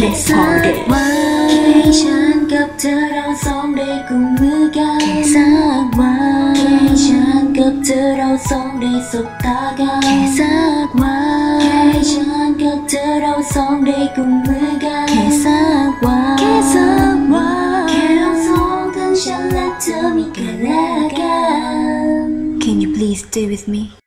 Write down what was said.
ค่สักวันแค่ฉันกับเธอเราสองได้กุมมือกันแค่สักวันแค่ฉันกับเธอเราสองได้สบตากันแค่สักวันแค่ฉันกับเธอเราสองได้กุมมือกันแค่สักวันแค่สักวันแค่เราสองทั้งฉันและเธอมีกันและกัน Can you please stay with me